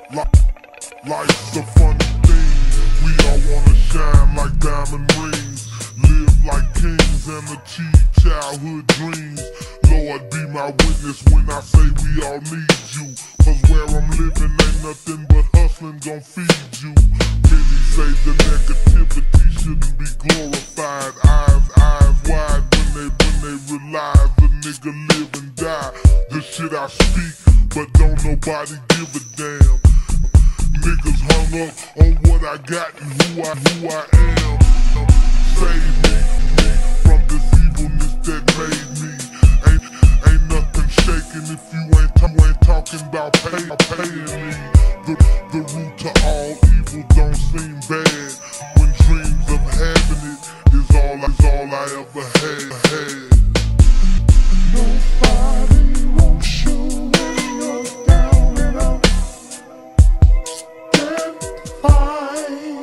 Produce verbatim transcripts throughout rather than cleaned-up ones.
Like, life's a funny thing. We all wanna shine like diamond rings, live like kings and achieve childhood dreams. Lord be my witness when I say we all need you, cause where I'm living ain't nothing but hustling gon' feed you. Many say the negativity shouldn't be glorified. Eyes, eyes wide when they, when they realize a nigga live and die. The shit I speak, but don't nobody give a damn. Niggas hung up on what I got and who I, who I am. Save me, me from this evilness that made me. Ain't, ain't nothing shaking if you ain't, you ain't talking about pay, paying me. The, the root to all evil don't seem bad when dreams of having it is all, is all I ever had. had. Nobody wants you when you're down and out. Fine.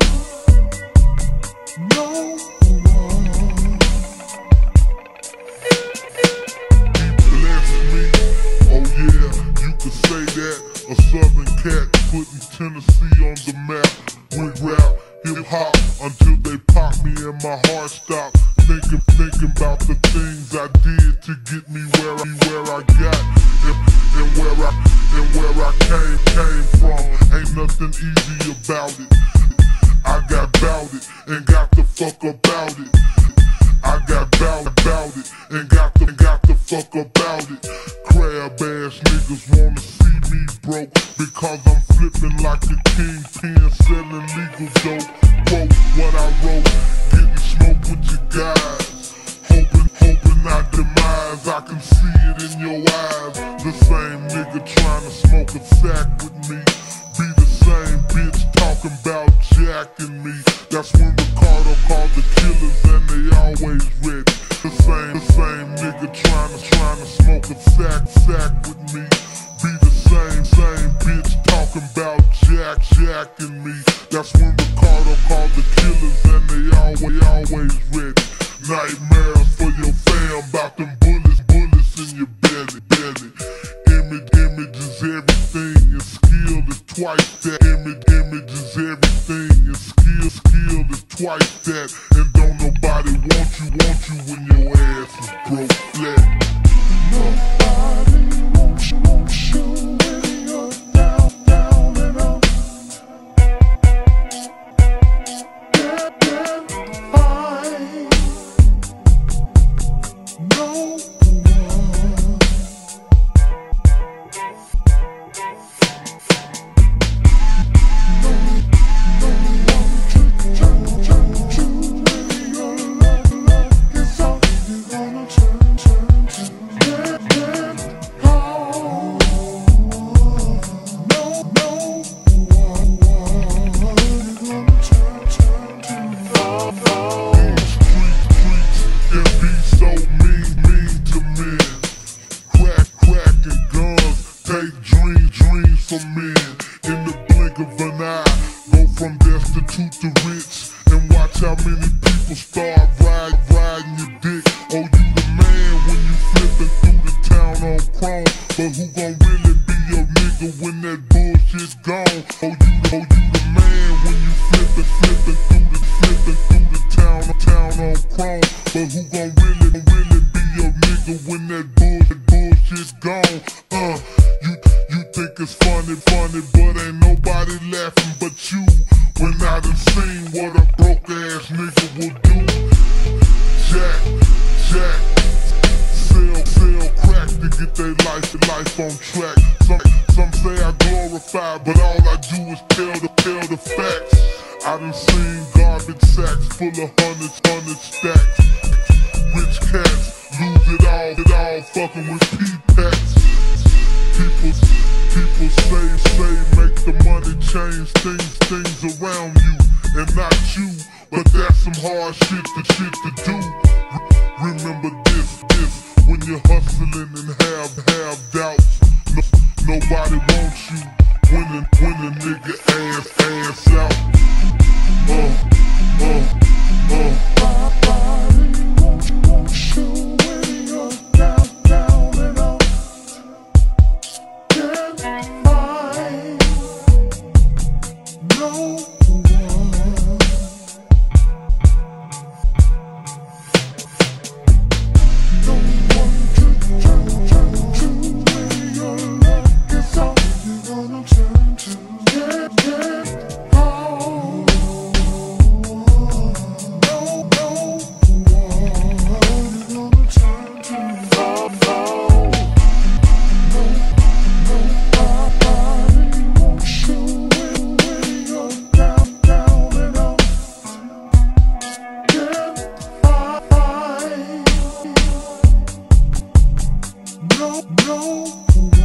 No one. He blessed me, oh yeah, you could say that. A southern cat putting Tennessee on the map. With rap, hip hop, until they pop me and my heart stopped. Thinking, thinking about the things I did to get me where I, where I got, and, and where I, and where I came, came from. Ain't nothing easy about it. I got bout it and got the fuck about it. I got bout about it and got the, got the fuck about it. Crab ass niggas wanna see me broke because I'm flipping like a kingpin, selling legal dope. Quote what I wrote, getting smoke with your guys, hoping, hoping I demise. I can see it in your eyes. The same nigga trying to smoke a sack with me be the same bitch talking about jacking me. That's when Ricardo called the killers and they always ready. The same, the same nigga trying to, trying to smoke a sack, sack with me be the same, same bitch talking about jack, jacking me. That's when Ricardo called the killers and they always, always ready. Nightmares for your fam, bout them bullets, bullets in your belly, belly. Image, image is everything, and skill is twice that. Image, image is everything, and skill, skill is twice that. And don't nobody want you, want you when your ass is broke flat. Nobody wants you, wants you when you're down, down and out. Get, get fine. No one. No, no one to turn, turn to when your love, love is all you're gonna turn, turn to. Get, get home. No, no one, one you're gonna turn, turn to. These streets, streets can be so mean, mean to men. Crack, cracking guns, take dreams, dreams from men. In the blink of an eye, go from destitute to rich. And watch how many people start riding, riding your dick. Oh, you the man when you flipping through the town on chrome. But who gon' really be your nigga when that bullshit's gone? Oh, you, oh, you the man when you flipping, flipping through the, flipping through the town, town on chrome. But who gon' really, really be your nigga when that bullshit, bullshit's gone? Uh, you, you think it's funny, funny, but ain't nobody laughing but you. When I done seen what a broke ass nigga will do. Jack, Jack, sell, sell crack to get their life, life on track. Some, some say I glorify, but all I do is tell the, tell the facts. I done seen garbage sacks full of hundreds, hundred stacks. Rich cats lose it all, it all fucking with P-packs. People, people say, say, make the money change things, things around you, and not you. But that's some hard shit to, shit to do. R remember this, this, when you're hustling and have, have doubts. No, nobody wants you when a, when a nigga ass, ass out. Uh, uh, uh. Nobody wants, wants you when you're down, down and out. Get fine. gonna turn to? Get, get out. No, no, what you gonna turn to? Oh, oh. No, nobody wants you when, when you're down, down and out. Get fine. No, no.